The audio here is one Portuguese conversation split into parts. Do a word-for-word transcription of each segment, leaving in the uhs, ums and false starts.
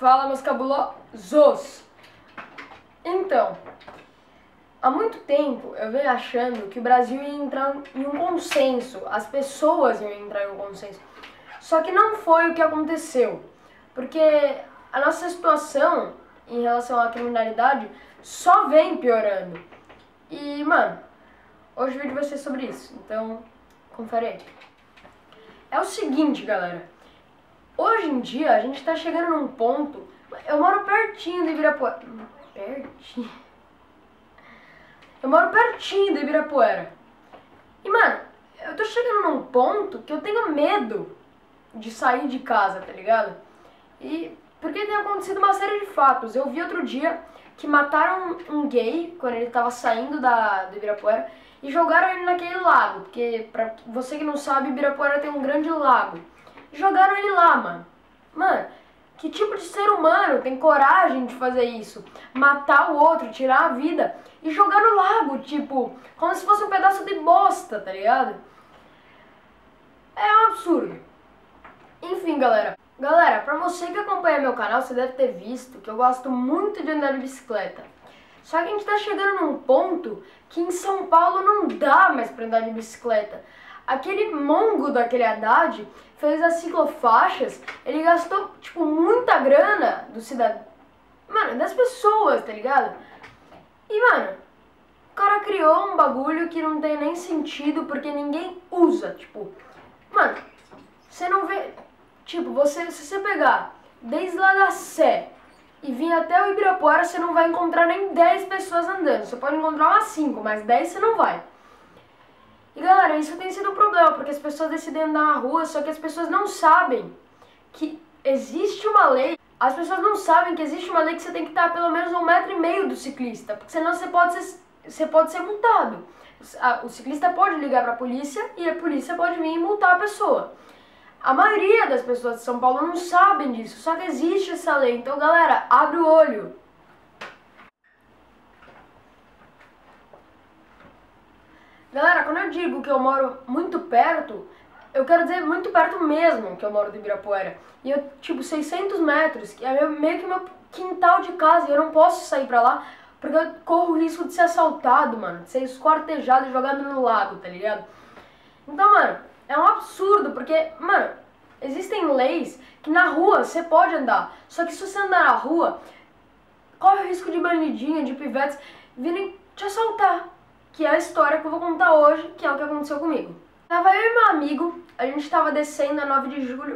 Fala, meus cabulosos! Então, há muito tempo eu venho achando que o Brasil ia entrar em um consenso, as pessoas iam entrar em um consenso. Só que não foi o que aconteceu, porque a nossa situação em relação à criminalidade só vem piorando. E, mano, hoje o vídeo vai ser sobre isso, então confere aí. É o seguinte, galera, hoje em dia a gente tá chegando num ponto, eu moro pertinho do Ibirapuera, pertinho, eu moro pertinho do Ibirapuera, e mano, eu tô chegando num ponto que eu tenho medo de sair de casa, tá ligado? E porque tem acontecido uma série de fatos. Eu vi outro dia que mataram um gay quando ele tava saindo da, do Ibirapuera e jogaram ele naquele lago, porque pra você que não sabe, Ibirapuera tem um grande lago. E jogaram ele lá, mano. Mano, que tipo de ser humano tem coragem de fazer isso? Matar o outro, tirar a vida e jogar no lago, tipo, como se fosse um pedaço de bosta, tá ligado? É um absurdo. Enfim, galera. Galera, pra você que acompanha meu canal, você deve ter visto que eu gosto muito de andar de bicicleta. Só que a gente tá chegando num ponto que em São Paulo não dá mais pra andar de bicicleta. Aquele mongo daquele Haddad fez as ciclofaixas, ele gastou, tipo, muita grana do cidadão. Mano, das pessoas, tá ligado? E, mano, o cara criou um bagulho que não tem nem sentido porque ninguém usa, tipo... Mano, você não vê... Tipo, você, se você pegar desde lá da Sé e vir até o Ibirapuera, você não vai encontrar nem dez pessoas andando. Você pode encontrar umas cinco, mas dez você não vai. E galera, isso tem sido um problema, porque as pessoas decidem andar na rua, só que as pessoas não sabem que existe uma lei. As pessoas não sabem que existe uma lei que você tem que estar a pelo menos um metro e meio do ciclista, porque senão você pode ser, você pode ser multado. O ciclista pode ligar para a polícia e a polícia pode vir e multar a pessoa. A maioria das pessoas de São Paulo não sabem disso, só que existe essa lei. Então, galera, abre o olho. Galera, quando eu digo que eu moro muito perto, eu quero dizer muito perto mesmo que eu moro do Ibirapuera. E eu, tipo, seiscentos metros, que é meio que meu quintal de casa, e eu não posso sair pra lá, porque eu corro o risco de ser assaltado, mano, de ser esquartejado e jogado no lago, tá ligado? Então, mano... É um absurdo, porque, mano, existem leis que na rua você pode andar. Só que se você andar na rua, corre o risco de bandidinha, de pivetes virem te assaltar. Que é a história que eu vou contar hoje, que é o que aconteceu comigo. Tava eu e meu amigo, a gente tava descendo a nove de julho.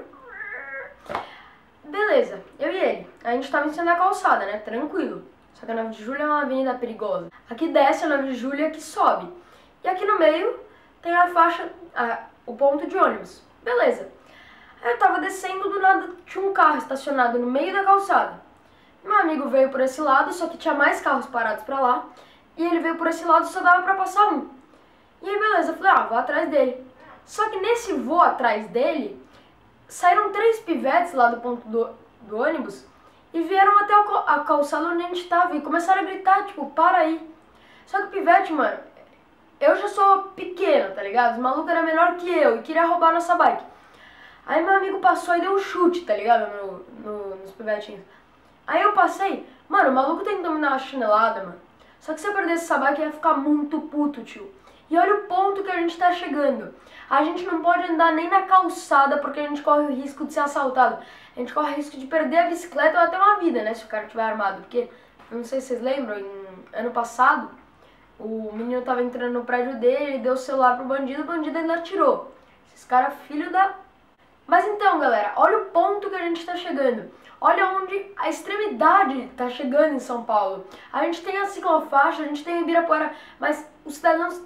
Beleza, eu e ele. A gente tava em cima da calçada, né, tranquilo. Só que a nove de julho é uma avenida perigosa. Aqui desce a nove de julho e aqui sobe. E aqui no meio tem a faixa... A, o ponto de ônibus. Beleza. Aí eu tava descendo, do nada tinha um carro estacionado no meio da calçada. Meu amigo veio por esse lado, só que tinha mais carros parados pra lá. E ele veio por esse lado, só dava pra passar um. E aí beleza, eu falei, ah, vou atrás dele. Só que nesse voo atrás dele, saíram três pivetes lá do ponto do, do ônibus e vieram até a calçada onde a gente tava e começaram a gritar, tipo, para aí. Só que o pivete, mano... Eu já sou pequeno, tá ligado? Os malucos eram menor que eu e queria roubar nossa bike. Aí meu amigo passou e deu um chute, tá ligado? No, no, nos pivetinhos. Aí eu passei, mano, o maluco tentou me dar uma chinelada, mano. Só que se eu perdesse essa bike, eu ia ficar muito puto, tio. E olha o ponto que a gente tá chegando. A gente não pode andar nem na calçada porque a gente corre o risco de ser assaltado. A gente corre o risco de perder a bicicleta ou até uma vida, né? Se o cara estiver armado. Porque, eu não sei se vocês lembram, em ano passado... O menino tava entrando no prédio dele, ele deu o celular pro bandido, o bandido ainda atirou. Esses caras, filho da... Mas então, galera, olha o ponto que a gente tá chegando. Olha onde a extremidade tá chegando em São Paulo. A gente tem a ciclofaixa, a gente tem o Ibirapuera, mas os cidadãos...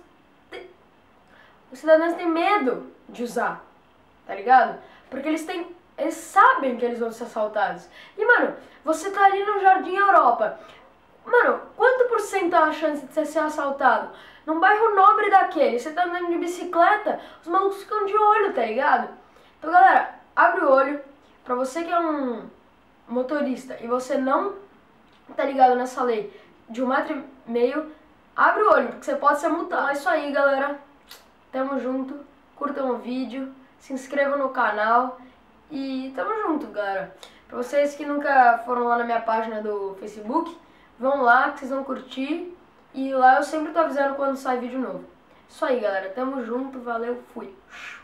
Os cidadãos têm medo de usar, tá ligado? Porque eles têm... Eles sabem que eles vão ser assaltados. E, mano, você tá ali no Jardim Europa... Mano, quanto por cento é a chance de você ser assaltado? Num bairro nobre daquele, você tá andando de bicicleta, os malucos ficam de olho, tá ligado? Então, galera, abre o olho. Pra você que é um motorista e você não tá ligado nessa lei de um metro e meio, abre o olho, porque você pode ser multado. É isso aí, galera. Tamo junto. Curtam o vídeo, se inscrevam no canal e tamo junto, galera. Pra vocês que nunca foram lá na minha página do Facebook, vão lá que vocês vão curtir. E lá eu sempre tô avisando quando sai vídeo novo. Isso aí, galera. Tamo junto. Valeu. Fui.